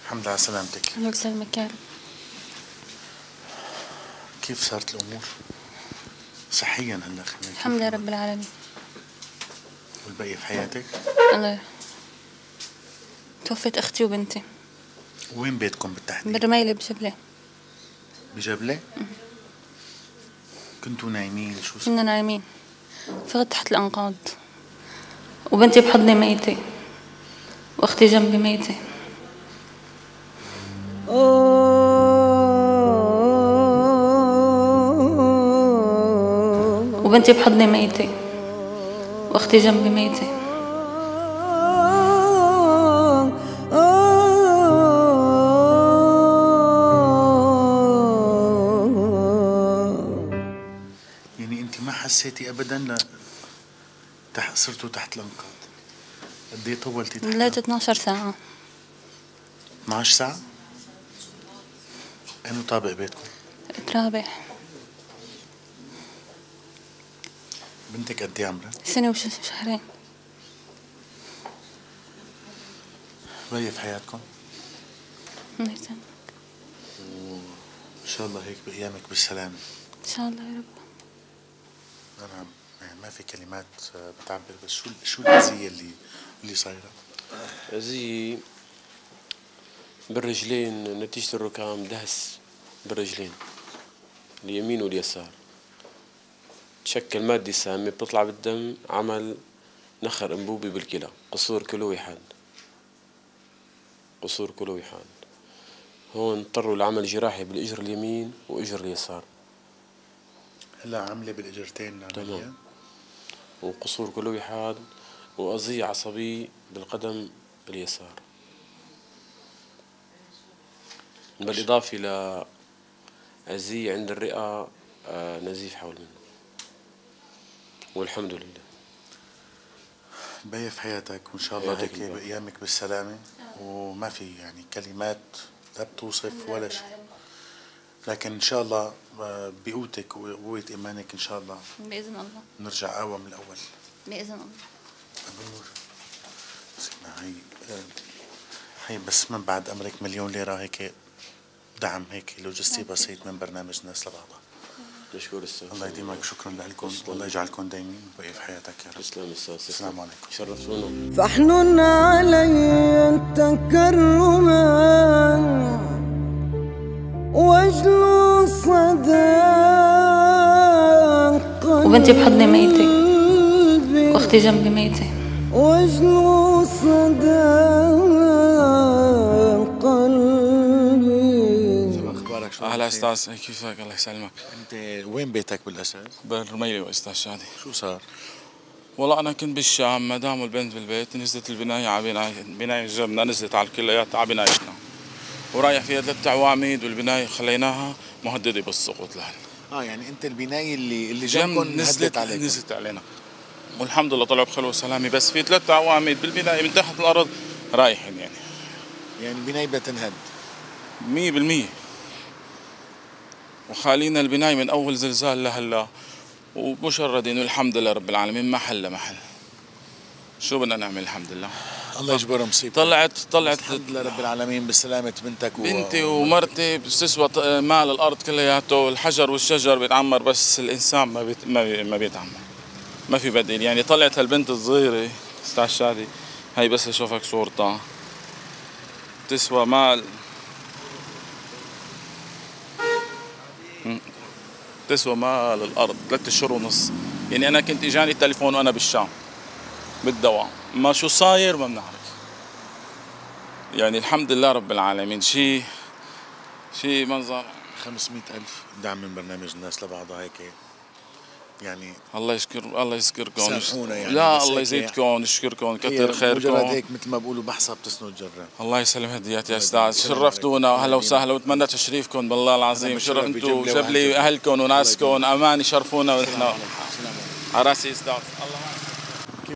الحمد لله على سلامتك. الله يسلمك يا رب. كيف صارت الأمور؟ صحيا هلا خلينا الحمد لله رب العالمين. والبقية في حياتك؟ الله. توفت أختي وبنتي. وين بيتكم بالتحديد؟ بالرميلة بجبلة. بجبلة؟ كنتوا نايمين شو كنا نايمين، فقت تحت الأنقاض وبنتي بحضني ميتة وأختي جنبي ميتة. وبنتي بحضني ميتة وأختي جنبي ميتة. يعني أنت ما حسيتي أبدا صرتوا تحت الأنقاض؟ قد إيه طولتي تحت؟ ضليت 12 ساعة. 12 ساعة؟ أنو طابق بيتكم؟ ترابح. بنتك قد إيه عمرها؟ سنة وشهرين. باقية في حياتكم؟ الله يسلمك. وإن شاء الله هيك بأيامك بالسلامة. إن شاء الله يا رب. أنا يعني ما في كلمات بتعبر، بس شو الأذية اللي صايرة؟ أذية بالرجلين نتيجة الركام، دهس بالرجلين اليمين واليسار، تشكل مادة سامة بتطلع بالدم، عمل نخر انبوبي بالكلى، قصور كلوي حاد، قصور كلوي حاد. هون اضطروا لعمل جراحي بالإجر اليمين وإجر اليسار. هلا عاملة بالإجرتين العملية؟ تمام. وقصور كلوي حاد وأذية عصبية بالقدم اليسار، بالإضافة لأذية عند الرئة، نزيف حول منه، والحمد لله. باقي في حياتك وإن شاء الله هيك بأيامك بالسلامة، وما في يعني كلمات لا بتوصف ولا شيء، لكن إن شاء الله بقوتك وقوة إيمانك إن شاء الله بإذن الله نرجع أقوى من الأول بإذن الله. هي بس من بعد أمرك 1,000,000 ليرة هيك دعم هيك لوجستي بسيط من برنامج ناس لبعضها. نشكر أستاذ. الله يديمك، شكرا لكم، والله يجعلكم دايمين باقي في حياتك يا رب. تسلم أستاذ. السلام عليكم. شرفتونا. فحن علي تكرما واجلو صداقا، وبنتي بحضني ميتة وأختي جنبي ميتة. واجلو صداقا قلبي. أخبارك شو؟ أهلا أستاذ، كيفك؟ الله يسلمك. أنت وين بيتك بالأساس؟ بالرميلة أستاذ شادي. شو صار؟ والله أنا كنت بالشام، مدام والبنت بالبيت، نزلت البناية على بناية جبنا، نزلت على الكليات على بنايتنا، ورايح فيها 3 عواميد، والبناية خليناها مهددة بالسقوط لهن. يعني أنت البناية اللي جنبكم نزلت علينا، والحمد لله طلعوا بخلوة وسلامة، بس في 3 عواميد بالبناية من تحت الأرض رايحين يعني البناية بتنهد 100%، وخالينا البناية من أول زلزال لهلا، ومشردين والحمد لله رب العالمين، محل شو بدنا نعمل؟ الحمد لله. الله يجبر مصيبتك. طلعت الحمد لله رب العالمين بسلامة بنتك بنتي ومرتي بتسوى مال الأرض كلياته، والحجر والشجر بيتعمر، بس الإنسان ما بيتعمر، ما في بديل. يعني طلعت هالبنت الصغيرة استاذ شادي، هاي بس أشوفك صورتها تسوى مال، تسوى مال الأرض. 3 أشهر ونص. يعني أنا كنت إجاني التليفون وأنا بالشام بالدوام، ما شو صاير ما بنعرف. يعني الحمد لله رب العالمين، شيء منظر. 500,000 دعم من برنامج الناس لبعضها هيك، يعني الله يذكركم. سامحونا يعني، لا الله يزيدكم، نشكركم، كثر خيركم. مجرد هيك مثل ما بقولوا بحصة بتسند جرة. الله يسلم هديات يا استاذ، شرفتونا واهلا وسهلا، واتمنى تشريفكم بالله العظيم. شرف انتم جبلي اهلكم وناسكم، امان يشرفونا، ونحن على راسي استاذ. الله